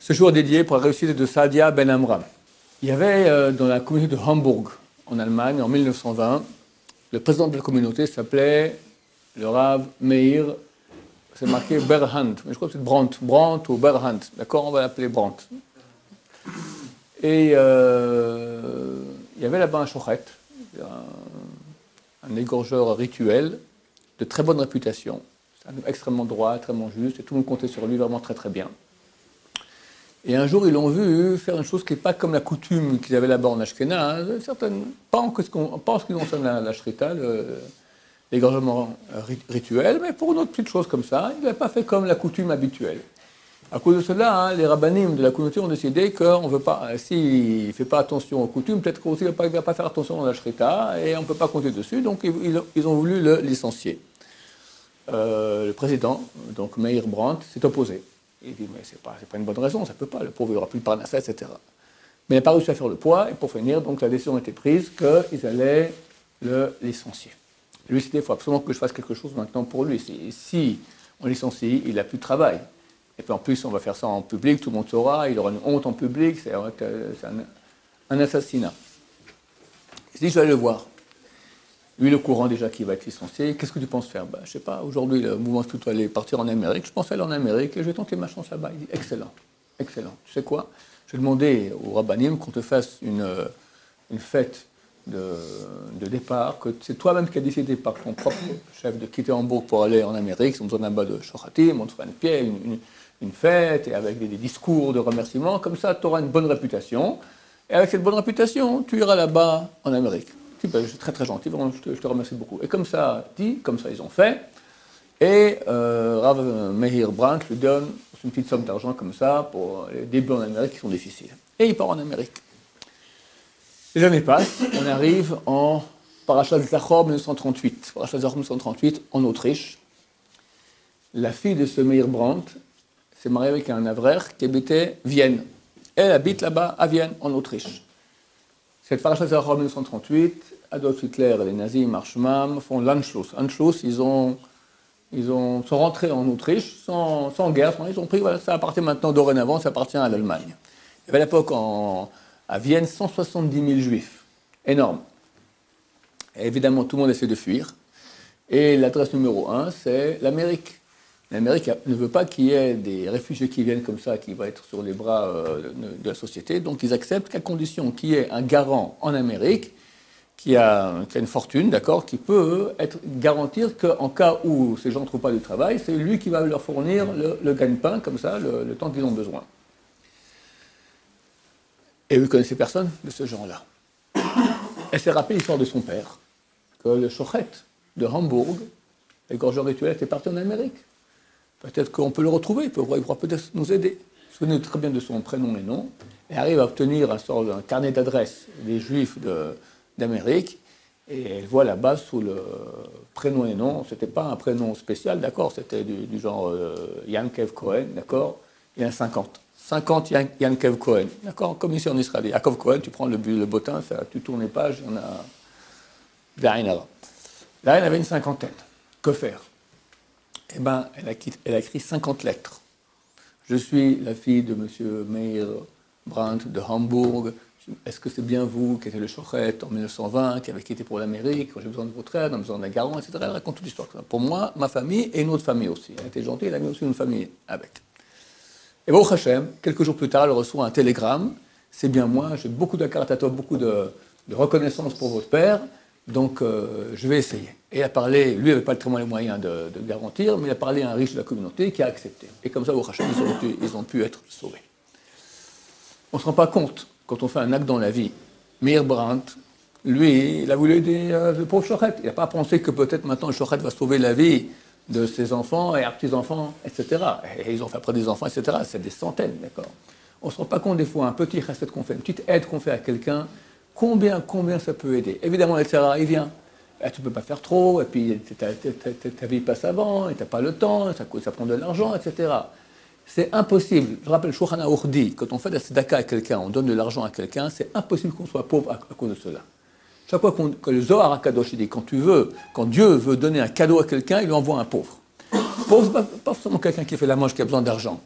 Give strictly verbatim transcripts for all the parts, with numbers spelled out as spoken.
Ce jour est dédié pour la réussite de Saadia Ben Amram. Il y avait euh, dans la communauté de Hambourg, en Allemagne, en mille neuf cent vingt, le président de la communauté s'appelait le Rav Meir, c'est marqué Berhand, mais je crois que c'est Brandt, Brandt ou Berhand, d'accord, on va l'appeler Brandt. Et euh, il y avait là-bas un shochet, un, un égorgeur rituel de très bonne réputation, extrêmement droit, extrêmement juste, et tout le monde comptait sur lui vraiment très très bien. Et un jour, ils l'ont vu faire une chose qui n'est pas comme la coutume qu'ils avaient là-bas en Ashkenaz, certaines, pas en, pas en ce qui concerne la, la shrita, l'égorgement rituel, mais pour une autre petite chose comme ça, il n'avait pas fait comme la coutume habituelle. À cause de cela, hein, les rabbanim de la communauté ont décidé qu'on veut pas, s'il ne fait pas attention aux coutumes, peut-être qu'aussi il ne va pas faire attention dans la shrita, et on ne peut pas compter dessus, donc ils, ils ont voulu le licencier. Euh, le président, donc Meir Brandt, s'est opposé. Il dit, mais ce n'est pas, pas une bonne raison, ça ne peut pas, le pauvre, il n'aura plus de parnassa, et cetera. Mais il n'a pas réussi à faire le poids, et pour finir, donc la décision a été prise qu'ils allaient le licencier. Lui, c'était, il faut absolument que je fasse quelque chose maintenant pour lui. Si, si on licencie, il n'a plus de travail. Et puis en plus, on va faire ça en public, tout le monde saura, il aura une honte en public, c'est un, un assassinat. Il s'est dit, je vais aller le voir. Lui, le courant déjà qu'il va être licencié, qu'est-ce que tu penses faire? Ben, je ne sais pas, aujourd'hui, le mouvement est plutôt aller partir en Amérique. Je pense aller en Amérique et je vais tenter ma chance là-bas. Il dit, excellent, excellent. Tu sais quoi? Je vais demander au rabbanim qu'on te fasse une, une fête de, de départ, que c'est toi-même qui as décidé par ton propre chef de quitter Hambourg pour aller en Amérique. On te donne là-bas de shochatim, on te fera une pierre, une, une, une fête, et avec des, des discours de remerciements. Comme ça, tu auras une bonne réputation. Et avec cette bonne réputation, tu iras là-bas en Amérique. Ben, je suis très très gentil, vraiment, je, te, je te remercie beaucoup. Et comme ça dit, comme ça ils ont fait, et euh, Rav Meir Brandt lui donne une petite somme d'argent comme ça pour les débuts en Amérique qui sont difficiles. Et il part en Amérique. Les années passent, on arrive en Parashat Zachor mille neuf cent trente-huit. Parashat Zachor mille neuf cent trente-huit, en Autriche. La fille de ce Meir Brandt s'est mariée avec un Avrer qui habitait Vienne. Elle habite là-bas à Vienne, en Autriche. Cette Parashat Zachor mille neuf cent trente-huit, Adolf Hitler et les nazis, Marshman, font l'Anschluss. Anschluss, ils, ont, ils ont, sont rentrés en Autriche sans, sans guerre. Ils ont pris, voilà, ça appartient maintenant, dorénavant, ça appartient à l'Allemagne. Il y avait à l'époque à Vienne cent soixante-dix mille juifs. Énorme. Et évidemment, tout le monde essaie de fuir. Et l'adresse numéro un, c'est l'Amérique. L'Amérique ne veut pas qu'il y ait des réfugiés qui viennent comme ça, qui vont être sur les bras euh, de la société. Donc ils acceptent qu'à condition qu'il y ait un garant en Amérique qui a, qui a une fortune, d'accord, qui peut être, garantir qu'en cas où ces gens ne trouvent pas du travail, c'est lui qui va leur fournir le, le gagne-pain, comme ça, le, le temps qu'ils ont besoin. Et vous connaissez personne de ce genre-là. Elle s'est rappelé l'histoire de son père, que le shochet de Hambourg, l'égorgeur rituel, était parti en Amérique. Peut-être qu'on peut le retrouver, il pourra, il pourra peut-être nous aider. Souvenez-vous très bien de son prénom et nom, et arrive à obtenir un sort d'un carnet d'adresses des Juifs de, d'Amérique, et elle voit là-bas sous le prénom et nom, c'était pas un prénom spécial, d'accord, c'était du, du genre euh, Yankev Cohen, d'accord, il y en a cinquante. cinquante Yan, Yankev Cohen, d'accord, comme ici en Israël. Yaakov Cohen, tu prends le, le bottin, ça, tu tournes les pages, il y en a... Là, elle avait une cinquantaine. Que faire? Eh bien, elle a, elle a écrit cinquante lettres. Je suis la fille de M. Meir Brandt de Hambourg. Est-ce que c'est bien vous qui êtes le shochet en mille neuf cent vingt, qui avez quitté pour l'Amérique, j'ai besoin de votre aide, j'ai besoin d'un garant, et cetera. Elle raconte toute l'histoire. Pour moi, ma famille et une autre famille aussi. Elle était gentille, elle a mis aussi une famille avec. Et bon, Hachem, quelques jours plus tard, elle reçoit un télégramme. C'est bien moi, j'ai beaucoup de caratatov, beaucoup de, de reconnaissance pour votre père, donc euh, je vais essayer. Et il a parlé, lui n'avait pas tellement les moyens de, de garantir, mais il a parlé à un riche de la communauté qui a accepté. Et comme ça, au Hachem, ils ont pu, ils ont pu être sauvés. On ne se rend pas compte. Quand on fait un acte dans la vie, Meir Brandt, lui, il a voulu aider euh, le pauvre shochet. Il n'a pas pensé que peut-être maintenant le shochet va sauver la vie de ses enfants et leurs petits-enfants, et cetera. Et ils ont fait après des enfants, et cetera. C'est des centaines, d'accord. On ne se rend pas compte des fois, un petit recette qu'on fait, une petite aide qu'on fait à quelqu'un, combien, combien ça peut aider. Évidemment, et cetera, il vient. Et tu ne peux pas faire trop, et puis ta, ta, ta, ta, ta vie passe avant, et tu n'as pas le temps, ça, ça prend de l'argent, et cetera. C'est impossible. Je rappelle, Shulchan Aruch dit, quand on fait de la tzedaka à quelqu'un, on donne de l'argent à quelqu'un, c'est impossible qu'on soit pauvre à, à cause de cela. Chaque fois qu'on, que le Zohar HaKadosh dit, quand tu veux, quand Dieu veut donner un cadeau à quelqu'un, il lui envoie un pauvre. Pauvre, pas, pas forcément quelqu'un qui fait la manche, qui a besoin d'argent.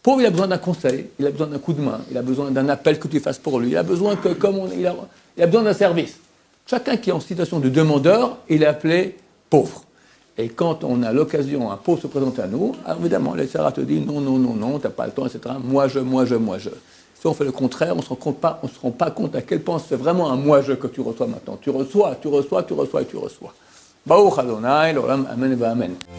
Pauvre, il a besoin d'un conseil, il a besoin d'un coup de main, il a besoin d'un appel que tu fasses pour lui, il a besoin que, comme on, il, a, il a besoin d'un service. Chacun qui est en situation de demandeur, il est appelé pauvre. Et quand on a l'occasion, un pauvre se présente à nous, alors évidemment, le Sarah te dit non, non, non, non, t'as pas le temps, et cetera. Moi, je, moi, je, moi, je. Si on fait le contraire, on ne se rend compte pas, on se rend pas compte à quel point c'est vraiment un moi, je que tu reçois maintenant. Tu reçois, tu reçois, tu reçois et tu reçois. Baruch Adonai, l'olam, amen, va amen.